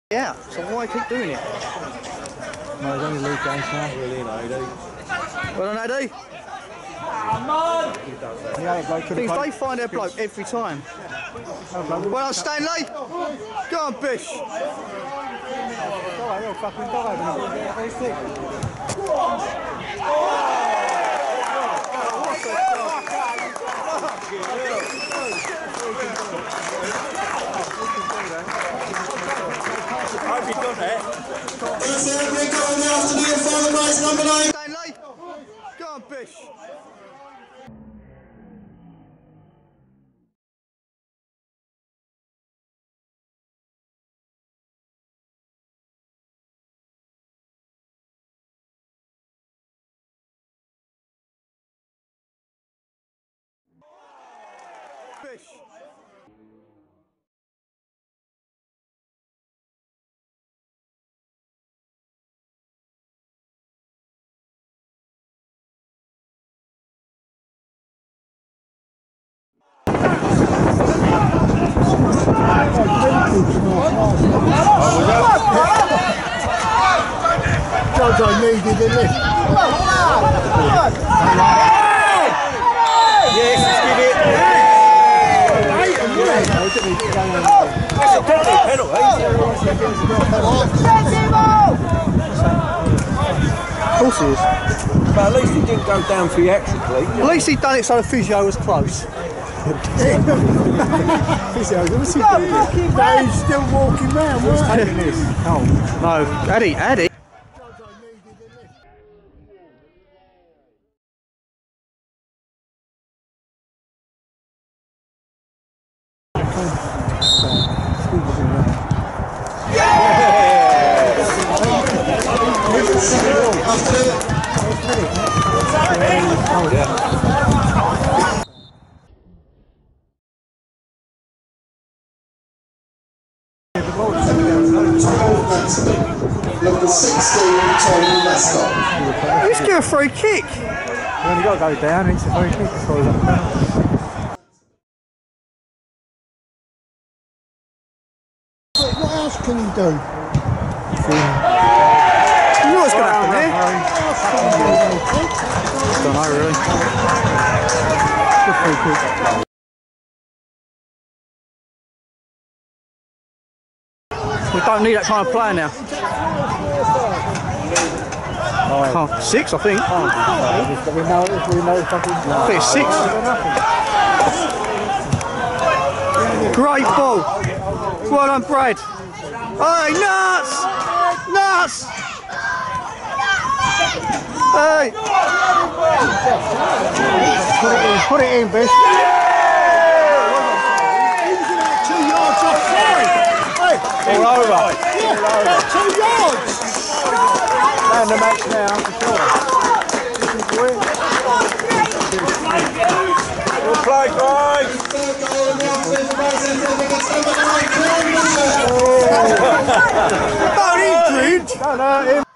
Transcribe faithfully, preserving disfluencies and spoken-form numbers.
Yeah, so why keep doing it? No, it's only league games now. Really, no, A D. Well done, A D. Come on! Yeah, bloke Things they find their bloke every time. Well done, Stanley. Go on, Bish. I've done it. Stanley. Go on, Bish. Bish. Jojo needed a lift. Yes, give it. That's a definite penalty. Of course he is. But at least he didn't go down theatrically. At least he done it so the physio was close. Physio, what's he doing? No, he's still walking round. What's taking this? Oh. No, Addy, Addy. Number sixteen, Tom Mascot. Let's get a free kick. You only got to go down, it's a free kick as far as I'm concerned. What else can you do? You know what's going to happen here? Don't know really. Good free kick. We don't need that kind of player now. Oh, six, I think. We know it, we know fucking. I think it's six. Great ball. Well done, Brad. Hey, nuts! Nuts! Hey! Put it in, put it in, Bish. Two yards offside. All over. Yeah, about two yards. Man the match now, for sure. Good play, guys. About injured. No, no, him.